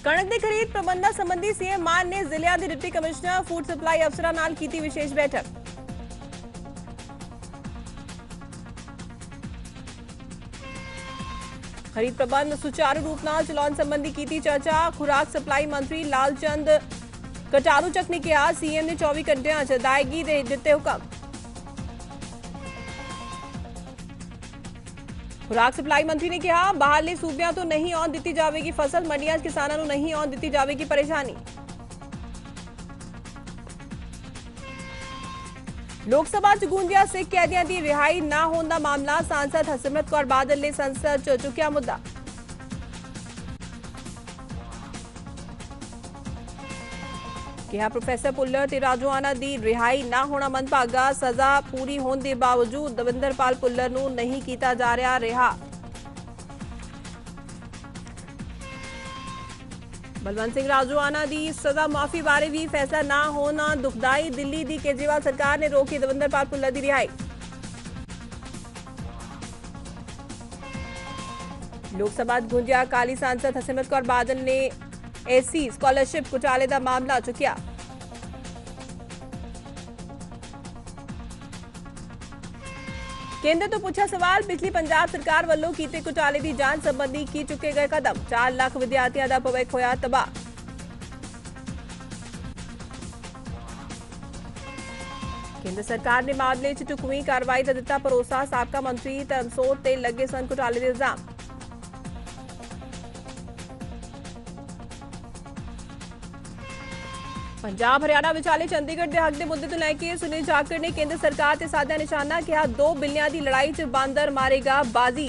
ਕਣਕ ਦੀ ਖਰੀਦ ਪ੍ਰਬੰਧਾਂ ਸੰਬੰਧੀ ਸੀਐਮ ਮਾਨ ਨੇ ਜ਼ਿਲ੍ਹਿਆਂ ਦੇ ਡਿਪਟੀ ਕਮਿਸ਼ਨਰ ਫੂਡ ਸਪਲਾਈ ਅਫਸਰਾਂ ਨਾਲ ਕੀਤੀ ਵਿਸ਼ੇਸ਼ ਬੈਠਕ। ਖਰੀਦ ਪ੍ਰਬੰਧ ਸੁਚਾਰੂ ਰੂਪ ਨਾਲ ਚਲਾਉਣ ਸੰਬੰਧੀ ਕੀਤੀ ਚਰਚਾ। ਖੁਰਾਕ ਸਪਲਾਈ ਮੰਤਰੀ ਲਾਲਚੰਦ ਕਟਾਰੂ ਚੱਕ ਨੇ ਕਿਹਾ ਸੀਐਮ ਨੇ 24 ਘੰਟਿਆਂ 'ਚ ਅਦਾਇਗੀ ਦੇ ਦਿੱਤੇ ਹੁਕਮ। ਖੁਰਾਕ ਸਪਲਾਈ ਮੰਤਰੀ ਨੇ ਕਿਹਾ ਬਾਹਰਲੇ ਸੂਬਿਆਂ ਤੋਂ ਨਹੀਂ ਆਉਣ ਦਿੱਤੀ ਜਾਵੇਗੀ ਫਸਲ, ਮੰਡੀਆਂ 'ਚ ਕਿਸਾਨਾਂ ਨੂੰ ਨਹੀਂ ਆਉਣ ਦਿੱਤੀ ਜਾਵੇਗੀ ਪਰੇਸ਼ਾਨੀ। ਲੋਕ ਸਭਾ 'ਚ ਗੂੰਜਿਆ ਸਿੱਖ ਕੈਦੀਆਂ ਦੀ ਰਿਹਾਈ ਨਾ ਹੋਣ ਦਾ ਮਾਮਲਾ। ਸਾਂਸਦ ਹਰਸਿਮਰਤ ਕੌਰ ਬਾਦਲ ਨੇ ਸੰਸਦ 'ਚ ਚੁੱਕਿਆ ਮੁੱਦਾ। ਕਿਹਾ ਪ੍ਰੋਫੈਸਰ ਭੁੱਲਰ ਤੇ ਰਾਜੋਆਣਾ ਦੀ ਰਿਹਾਈ ਨਾ ਹੋਣਾ ਮੰਦਭਾਗਾ। ਸਜ਼ਾ ਪੂਰੀ ਹੋਣ ਦੇ ਬਾਵਜੂਦ ਦਵਿੰਦਰਪਾਲ ਭੁੱਲਰ ਨੂੰ ਨਹੀਂ ਕੀਤਾ ਜਾ ਰਿਹਾ ਰਿਹਾ। ਬਲਵੰਤ ਸਿੰਘ ਰਾਜੋਆਣਾ ਦੀ ਸਜ਼ਾ ਮਾਫੀ ਬਾਰੇ ਵੀ ਫੈਸਲਾ ਨਾ ਹੋਣਾ ਦੁਖਦਾਈ। ਦਿੱਲੀ ਦੀ ਕੇਜਰੀਵਾਲ ਸਰਕਾਰ ਨੇ ਰੋਕੀ ਦਵਿੰਦਰਪਾਲ ਭੁੱਲਰ ਦੀ ਰਿਹਾਈ। ਲੋਕ ਸਭਾ 'ਚ ਗੂੰਜਿਆ ਅਕਾਲੀ ਸਾਂਸਦ ਹਰਸਿਮਰਤ ਕੌਰ ਬਾਦਲ ਨੇ ਐਸਸੀ ਸਕਾਲਰਸ਼ਿਪ ਘੁਟਾਲੇ ਦਾ ਮਾਮਲਾ ਚੁੱਕਿਆ। ਕੇਂਦਰ ਤੋਂ ਪੁੱਛਿਆ ਸਵਾਲ, ਪਿਛਲੀ ਪੰਜਾਬ ਸਰਕਾਰ ਵੱਲੋਂ ਕੀਤੇ ਘੁਟਾਲੇ ਦੀ ਜਾਂਚ ਸੰਬੰਧੀ ਕੀ ਚੁੱਕੇ ਗਏ ਕਦਮ। 4 ਲੱਖ ਵਿਦਿਆਰਥੀਆਂ ਦਾ ਭਵਿੱਖ ਹੋਇਆ ਤਬਾਹ। ਕੇਂਦਰ ਸਰਕਾਰ ਨੇ ਮਾਮਲੇ 'ਚ ਢੁਕਵੀਂ ਕਾਰਵਾਈ ਦਾ ਦਿੱਤਾ ਭਰੋਸਾ। ਸਾਬਕਾ ਮੰਤਰੀ ਧਰਮਸੋਤ ਤੇ ਲੱਗੇ ਸਨ ਘੁਟਾਲੇ ਦੇ ਇਲਜ਼ਾਮ। ਪੰਜਾਬ ਹਰਿਆਣਾ ਵਿਚਾਲੇ ਚੰਡੀਗੜ੍ਹ ਦੇ ਹੱਕ ਦੇ ਮੁੱਦੇ ਤੋਂ ਲੈ ਕੇ ਸੁਨੀਲ ਜਾਖੜ ਨੇ ਕੇਂਦਰ ਸਰਕਾਰ ਤੇ ਸਾਧਿਆ ਨਿਸ਼ਾਨਾ। ਕਿਹਾ 2 ਬਿੱਲਿਆਂ ਦੀ ਲੜਾਈ 'ਚ ਬਾਂਦਰ ਮਾਰੇਗਾ ਬਾਜ਼ੀ।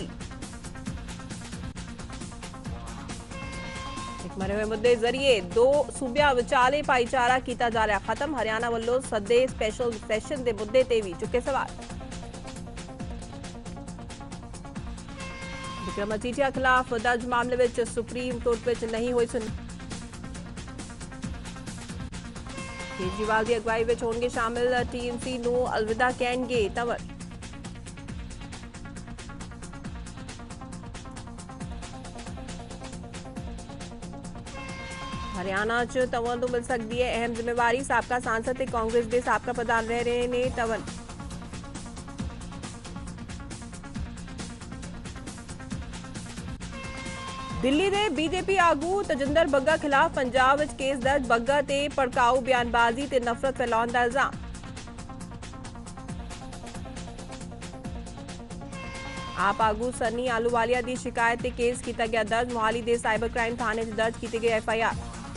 ਇੱਕ ਮਰੇ ਹੋਏ ਮੁੱਦੇ ਜ਼ਰੀਏ 2 ਸੂਬਿਆਂ ਵਿਚਾਲੇ ਭਾਈਚਾਰਾ ਕੀਤਾ ਜਾ ਰਿਹਾ ਖਤਮ। ਹਰਿਆਣਾ ਵੱਲੋਂ ਸੱਦੇ ਸਪੈਸ਼ਲ ਸੈਸ਼ਨ ਦੇ ਮੁੱਦੇ ਤੇ ਵੀ ਚੁੱਕੇ ਸਵਾਲ। ਵਿਕਰਮ ਮਜੀਠੀਆ ਖਿਲਾਫ ਦਰਜ ਮਾਮਲੇ ਵਿੱਚ ਸੁਪਰੀਮ ਕੋਰਟ ਵਿੱਚ ਨਹੀਂ ਹੋਈ ਸੁਣਵਾਈ। ਕੇਜਰੀਵਾਲ ਦੀ ਅਗਵਾਈ ਵਿੱਚ ਹੋਣਗੇ ਸ਼ਾਮਿਲ। ਟੀਐਮਸੀ ਨੂੰ ਅਲਵਿਦਾ ਕਹਿਣਗੇ ਤੰਵਰ। ਹਰਿਆਣਾ 'ਚ ਤੰਵਰ ਨੂੰ ਮਿਲ ਸਕਦੀ ਹੈ ਅਹਿਮ ਜ਼ਿੰਮੇਵਾਰੀ। ਸਾਬਕਾ ਸਾਂਸਦ ਤੇ ਕਾਂਗਰਸ ਦੇ ਸਾਬਕਾ ਪ੍ਰਧਾਨ ਰਹਿ ਰਹੇ ਨੇ ਤੰਵਰ। ਦਿੱਲੀ ਦੇ ਬੀਜੇਪੀ ਆਗੂ ਤਜਿੰਦਰ ਬੱਗਾ ਖਿਲਾਫ ਪੰਜਾਬ ਵਿੱਚ ਕੇਸ ਦਰਜ। ਬੱਗਾ ਤੇ ਭੜਕਾਊ ਬਿਆਨਬਾਜ਼ੀ ਤੇ ਨਫ਼ਰਤ ਫੈਲਾਉਣ ਦਾ ਇਲਜ਼ਾਮ। ਆਪ ਆਗੂ ਸਨੀ ਆਲੂਵਾਲੀਆ ਦੀ ਸ਼ਿਕਾਇਤ ਤੇ ਕੇਸ ਕੀਤਾ ਗਿਆ ਦਰਜ। ਮੋਹਾਲੀ ਦੇ ਸਾਈਬਰ ਕ੍ਰਾਈਮ ਥਾਣੇ 'ਚ ਦਰਜ ਕੀਤੀ ਗਈ ਐਫਆਈਆਰ।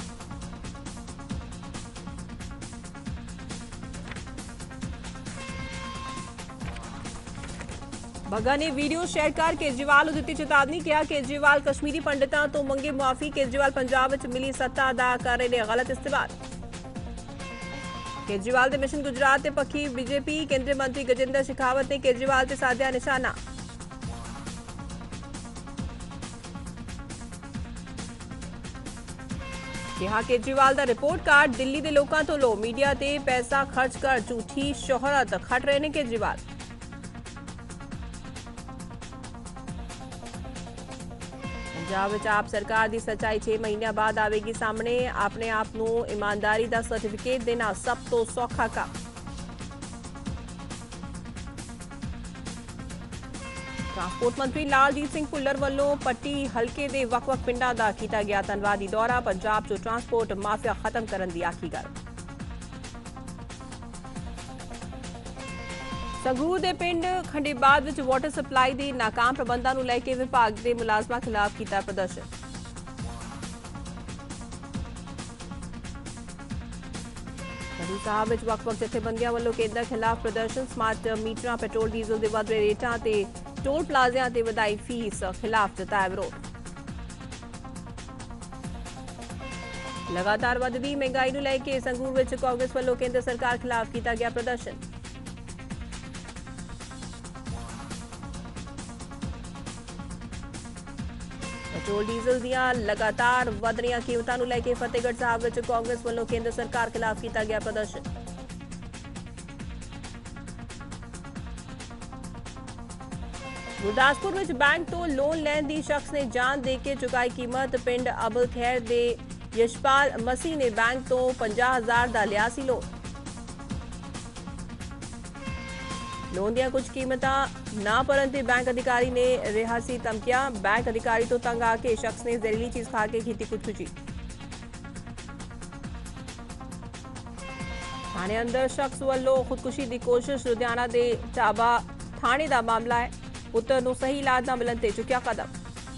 ਬੱਗਾ ਨੇ ਵੀਡੀਓ ਸ਼ੇਅਰ ਕਰ ਕੇਜਰੀਵਾਲ ਨੂੰ ਦਿੱਤੀ ਚੇਤਾਵਨੀ। ਕਿਹਾ ਕੇਜਰੀਵਾਲ ਕਸ਼ਮੀਰੀ ਪੰਡਿਤਾਂ ਤੋਂ ਮੰਗੇ ਮੁਆਫੀ। ਕੇਜਰੀਵਾਲ ਪੰਜਾਬ ਵਿੱਚ ਮਿਲੀ ਸੱਤਾ ਦਾ ਕਰ ਰਹੇ ਨੇ ਗਲਤ ਇਸਤੇਮਾਲ। ਕੇਜਰੀਵਾਲ ਦੇ ਮਿਸ਼ਨ ਗੁਜਰਾਤ ਤੇ ਪੱਖੀ ਬੀਜੇਪੀ। ਕੇਂਦਰੀ ਮੰਤਰੀ ਗਜੇਂਦਰ ਸ਼ੇਖਾਵਤ ਨੇ ਕੇਜਰੀਵਾਲ ਤੇ ਸਾਧਿਆ ਨਿਸ਼ਾਨਾ। ਕਿਹਾ ਕੇਜਰੀਵਾਲ ਦਾ ਰਿਪੋਰਟ ਕਾਰਡ ਦਿੱਲੀ ਦੇ ਲੋਕਾਂ ਤੋਂ ਲੋ। ਮੀਡੀਆ ਤੇ ਪੈਸਾ ਖਰਚ ਕਰ ਝੂਠੀ ਸ਼ੋਹਰਤ ਖੱਟ ਰਹੇ ਨੇ ਕੇਜਰੀਵਾਲ। ਪੰਜਾਬ ਵਿੱਚ ਆਪ ਸਰਕਾਰ ਦੀ ਸੱਚਾਈ 6 ਮਹੀਨਿਆਂ ਬਾਅਦ ਆਵੇਗੀ ਸਾਹਮਣੇ। ਆਪਣੇ ਆਪ ਨੂੰ ਇਮਾਨਦਾਰੀ ਦਾ ਸਰਟੀਫਿਕੇਟ ਦੇਣਾ ਸਭ ਤੋਂ ਸੌਖਾ ਕੰਮ। ਟਰਾਂਸਪੋਰਟ ਮੰਤਰੀ ਲਾਲਜੀਤ ਸਿੰਘ ਭੁੱਲਰ ਵੱਲੋਂ ਪੱਟੀ ਹਲਕੇ ਦੇ ਵੱਖ-ਵੱਖ ਪਿੰਡਾਂ ਦਾ ਕੀਤਾ ਗਿਆ ਧੰਨਵਾਦੀ ਦੌਰਾ। ਪੰਜਾਬ 'ਚ ਟਰਾਂਸਪੋਰਟ ਮਾਫੀਆ ਖਤਮ ਕਰਨ ਦੀ ਆਖੀ ਗੱਲ। ਸੰਗਰੂਰ ਦੇ ਪਿੰਡ ਖੰਡੇਬਾਦ ਵਿੱਚ ਵਾਟਰ ਸਪਲਾਈ ਦੇ ਨਾਕਾਮ ਪ੍ਰਬੰਧਾਂ ਨੂੰ ਲੈ ਕੇ ਵਿਭਾਗ ਦੇ ਮੁਲਾਜ਼ਮਾਂ ਖਿਲਾਫ ਕੀਤਾ ਪ੍ਰਦਰਸ਼ਨ। ਖਡੂਰ ਸਾਹਿਬ ਵਿੱਚ ਵੱਖ-ਵੱਖ ਜਥੇਬੰਦੀਆਂ ਵੱਲੋਂ ਕੇਂਦਰ ਖਿਲਾਫ ਪ੍ਰਦਰਸ਼ਨ। ਸਮਾਰਟ ਮੀਟਰਾਂ, ਪੈਟਰੋਲ ਡੀਜ਼ਲ ਦੇ ਵਧ ਰਹੇ ਰੇਟਾਂ ਤੇ ਟੋਲ ਪਲਾਜ਼ਿਆਂ ਤੇ ਵਧਾਈ ਫੀਸ ਖਿਲਾਫ ਜਤਾਇਆ ਵਿਰੋਧ। ਲਗਾਤਾਰ ਵਧਦੀ ਮਹਿੰਗਾਈ ਨੂੰ ਲੈ ਕੇ ਸੰਗਰੂਰ ਵਿੱਚ ਕਾਂਗਰਸ ਵੱਲੋਂ ਕੇਂਦਰ ਸਰਕਾਰ ਖਿਲਾਫ ਕੀਤਾ ਗਿਆ ਪ੍ਰਦਰਸ਼ਨ। ਪੈਟਰੋਲ ਡੀਜ਼ਲ ਦੀਆਂ ਲਗਾਤਾਰ ਵਧ ਰਹੀਆਂ ਕੀਮਤਾਂ ਨੂੰ ਲੈ ਕੇ ਫਤਿਹਗੜ੍ਹ ਸਾਹਿਬ ਵਿੱਚ ਕਾਂਗਰਸ ਵੱਲੋਂ ਕੇਂਦਰ ਸਰਕਾਰ ਖਿਲਾਫ ਕੀਤਾ ਗਿਆ ਪ੍ਰਦਰਸ਼ਨ। ਗੁਰਦਾਸਪੁਰ ਵਿੱਚ ਬੈਂਕ ਤੋਂ ਲੋਨ ਲੈਣ ਦੀ ਸ਼ਖਸ ਨੇ ਜਾਨ ਦੇ ਕੇ ਚੁਕਾਈ ਕੀਮਤ। ਪਿੰਡ ਅਬਲ ਖੈਰ ਦੇ ਯਸ਼ਪਾਲ ਮਸੀਹ ਨੇ ਬੈਂਕ ਤੋਂ 50,000 ਦਾ ਲਿਆ ਸੀ ਲੋਨ। ਲੋਨ ਦੀਆਂ ਕੁਝ ਕੀਮਤਾਂ ਨਾ ਭਰਨ ਤੇ ਬੈਂਕ ਅਧਿਕਾਰੀ ਨੇ ਰਿਹਾ ਸੀ ਧਮਕੀਆਂ। ਬੈਂਕ ਅਧਿਕਾਰੀ ਤੋਂ ਤੰਗ ਆ ਕੇ ਸ਼ਖਸ ਨੇ ਜ਼ਹਿਰੀਲੀ ਚੀਜ਼ ਖਾ ਕੇ ਕੀਤੀ ਖੁਦਕੁਸ਼ੀ। ਥਾਣੇ ਅੰਦਰ ਸ਼ਖਸ ਵੱਲੋਂ ਖੁਦਕੁਸ਼ੀ ਦੀ ਕੋਸ਼ਿਸ਼। ਲੁਧਿਆਣਾ ਦੇ ਢਾਬਾ ਥਾਣੇ ਦਾ ਮਾਮਲਾ ਹੈ। ਪੁੱਤਰ ਨੂੰ ਸਹੀ ਇਲਾਜ ਨਾ ਮਿਲਣ ਤੇ ਚੁੱਕਿਆ ਕਦਮ।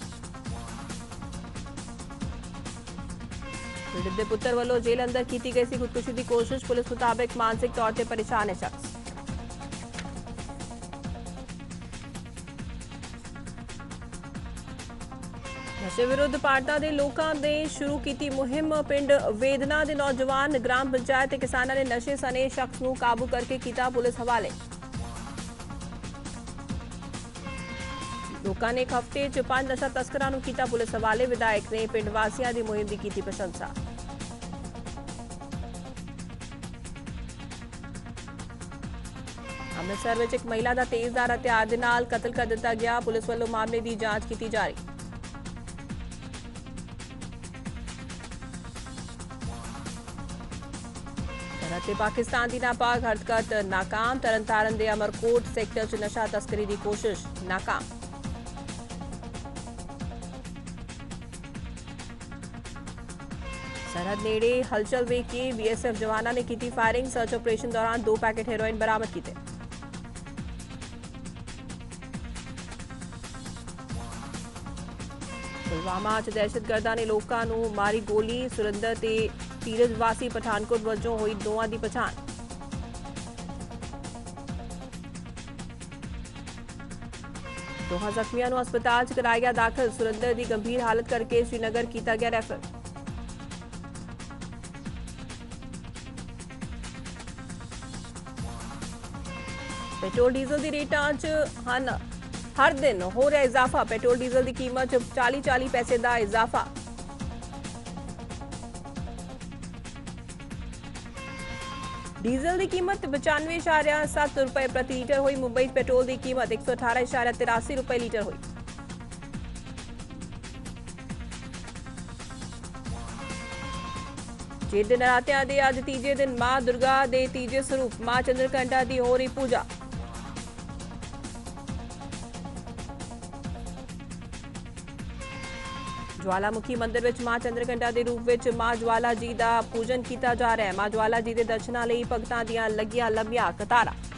ਪੀੜਤ ਦੇ ਪੁੱਤਰ ਵੱਲੋਂ ਜੇਲ੍ਹ ਅੰਦਰ ਕੀਤੀ ਗਈ ਸੀ ਖੁਦਕੁਸ਼ੀ ਦੀ ਕੋਸ਼ਿਸ਼। ਪੁਲਿਸ ਮੁਤਾਬਕ ਮਾਨਸਿਕ ਤੌਰ ਤੇ ਪਰੇਸ਼ਾਨ ਹੈ ਸ਼ਖਸ। ਨਸ਼ੇ ਵਿਰੁੱਧ ਭਾਰਤਾਂ ਦੇ ਲੋਕਾਂ ਨੇ ਸ਼ੁਰੂ ਕੀਤੀ ਮੁਹਿੰਮ। ਪਿੰਡ ਵੇਦਨਾ ਦੇ ਨੌਜਵਾਨ, ਗ੍ਰਾਮ ਪੰਚਾਇਤ ਤੇ ਕਿਸਾਨਾਂ ਨੇ ਨਸ਼ੇ ਸਣੇ ਸ਼ਖਸ ਨੂੰ ਕਾਬੂ ਕਰਕੇ ਕੀਤਾ ਪੁਲਿਸ ਹਵਾਲੇ। ਲੋਕਾਂ ਨੇ ਇੱਕ ਹਫ਼ਤੇ 'ਚ 5 ਨਸ਼ਾ ਤਸਕਰਾਂ ਨੂੰ ਕੀਤਾ ਪੁਲਿਸ ਹਵਾਲੇ। ਵਿਧਾਇਕ ਨੇ ਪਿੰਡ ਵਾਸੀਆਂ ਦੀ ਮੁਹਿੰਮ ਦੀ ਕੀਤੀ ਪ੍ਰਸ਼ੰਸਾ। ਅੰਮ੍ਰਿਤਸਰ ਵਿੱਚ ਇੱਕ ਮਹਿਲਾ ਦਾ ਤੇਜ਼ਧਾਰ ਹਥਿਆਰ ਦੇ ਨਾਲ ਕਤਲ ਕਰ ਦਿੱਤਾ ਗਿਆ। ਪੁਲਿਸ ਵੱਲੋਂ ਮਾਮਲੇ ਦੀ ਜਾਂਚ ਕੀਤੀ ਜਾ ਰਹੀ। ਸਰਹੱਦ ਤੇ ਪਾਕਿਸਤਾਨ ਦੀ ਨਾਪਾਕ ਹਰਕਤ ਨਾਕਾਮ। ਤਰਨਤਾਰਨ ਦੇ ਅਮਰਕੋਟ ਸੈਕਟਰ 'ਚ ਨਸ਼ਾ ਤਸਕਰੀ ਦੀ ਕੋਸ਼ਿਸ਼ ਨਾਕਾਮ। ਸਰਹੱਦ ਨੇੜੇ ਹਲਚਲ ਵੇਖ ਕੇ ਬੀਐਸਐਫ ਜਵਾਨਾਂ ਨੇ ਕੀਤੀ ਫਾਇਰਿੰਗ। ਸਰਚ ਆਪਰੇਸ਼ਨ ਦੌਰਾਨ 2 ਪੈਕੇਟ ਹੈਰੋਇਨ ਬਰਾਮਦ ਕੀਤੇ। ਪੁਲਵਾਮਾ 'ਚ ਦਹਿਸ਼ਤਗਰਦਾਂ ਨੇ ਲੋਕਾਂ ਨੂੰ ਮਾਰੀ ਗੋਲੀ। ਸੁਰਿੰਦਰ ਤੇ ਧੀਰਜ ਵਾਸੀ ਪਠਾਨਕੋਟ ਵਜੋਂ ਹੋਈ ਦੋਵਾਂ ਦੀ ਪਛਾਣ। ਦੋਹਾਂ ਜ਼ਖਮੀਆਂ ਨੂੰ ਹਸਪਤਾਲ 'ਚ ਕਰਾਇਆ ਗਿਆ ਦਾਖਲ। ਸੁਰਿੰਦਰ ਦੀ ਗੰਭੀਰ ਹਾਲਤ ਕਰਕੇ ਸ਼੍ਰੀਨਗਰ ਕੀਤਾ ਗਿਆ ਰੈਫਰ। ਪੈਟਰੋਲ ਡੀਜ਼ਲ ਦੀ ਰੇਟਾਂ 'ਚ ਹਰ ਦਿਨ ਹੋ ਰਿਹਾ ਇਜ਼ਾਫਾ। ਪੈਟਰੋਲ ਡੀਜ਼ਲ ਦੀ ਕੀਮਤ 'ਚ 40 ਪੈਸੇ ਦਾ ਇਜ਼ਾਫਾ। ਡੀਜ਼ਲ ਦੀ ਕੀਮਤ 95.7 ਰੁਪਏ ਪ੍ਰਤੀ ਲੀਟਰ ਹੋਈ। ਮੁੰਬਈ 'ਚ ਪੈਟਰੋਲ ਦੀ ਕੀਮਤ 118.83 ਰੁਪਏ ਲੀਟਰ ਹੋਈ। ਚੇਤ ਨਰਾਤਿਆਂ ਦੇ ਅੱਜ ਤੀਜੇ ਦਿਨ ਮਾਂ ਦੁਰਗਾ ਦੇ ਤੀਜੇ ਸਰੂਪ ਮਾਂ ਚੰਦਰਕੰਡਾ ਦੀ ਹੋ ਰਹੀ ਪੂਜਾ। ਜਵਾਲਾਮੁਖੀ ਮੰਦਿਰ ਵਿੱਚ ਮਾਂ ਚੰਦਰਕੰਡਾ ਦੇ ਰੂਪ ਵਿੱਚ ਮਾਂ ਜਵਾਲਾ ਜੀ ਦਾ ਪੂਜਨ ਕੀਤਾ ਜਾ ਰਿਹਾ ਹੈ। ਮਾਂ ਜਵਾਲਾ ਜੀ ਦੇ ਦਰਸ਼ਨਾਂ ਲਈ ਭਗਤਾਂ ਦੀਆਂ ਲੱਗੀਆਂ ਲੰਬੀਆਂ ਕਤਾਰਾਂ।